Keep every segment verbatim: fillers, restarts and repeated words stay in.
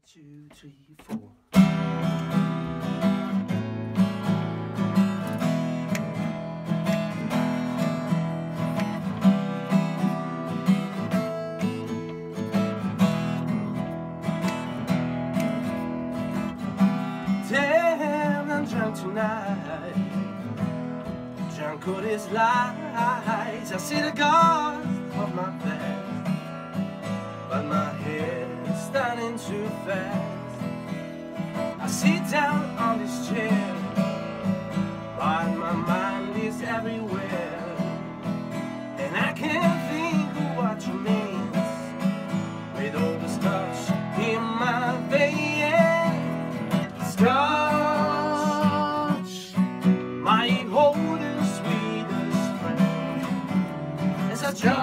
two, three, four. Damn, I'm drunk tonight, drunk all these lies. I see the ghost of my past, but my head's standing too fast. I sit down on this chair, but my mind is everywhere, and I can't think of what you mean with all the scotch in my veins. Scotch, my oldest, sweetest friend. As I drink,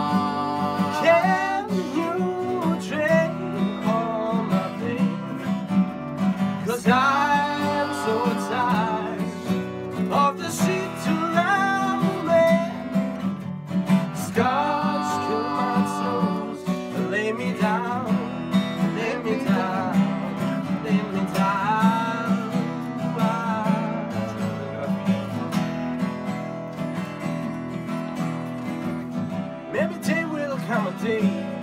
can you drink all my pain? 'Cause I'm so tired of the shit around me. Scotch, kill my toes, lay me down, lay me down, lay me down. Maybe there will come a day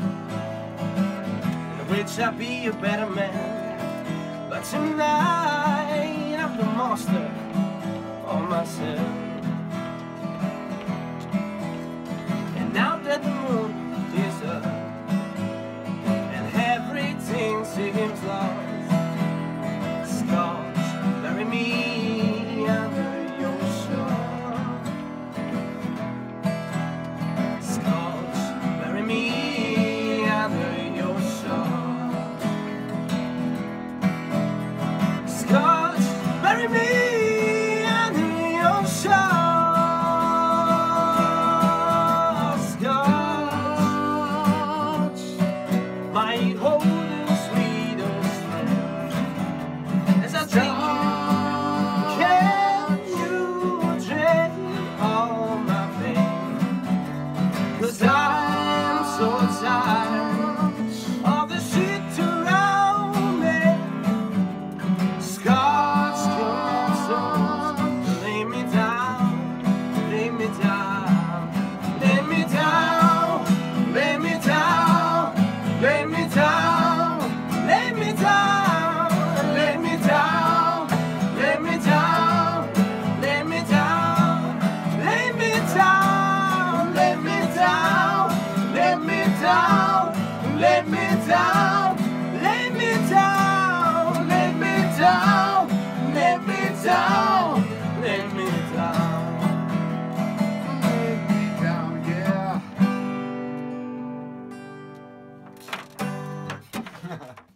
in which I'll be a better man, but tonight I'm the master of myself. And now that the moon is up and everything seems lost, Scotch, bury me under your shore. Scotch, bury me under your shore. Scotch, bury me under your shore. Scotch, my oldest, sweetest friend. As I drink, can you drink all my pain? 'Cause I'm so tired of the shit around me. Scotch, kill my soul, lay me down, lay me down, lay me down, lay me down, lay me down, lay me down, lay me down, lay me down, lay me down, lay me down, lay me down, lay me down, lay me down, lay me down, lay me down, lay me down, lay me down, lay me down, yeah.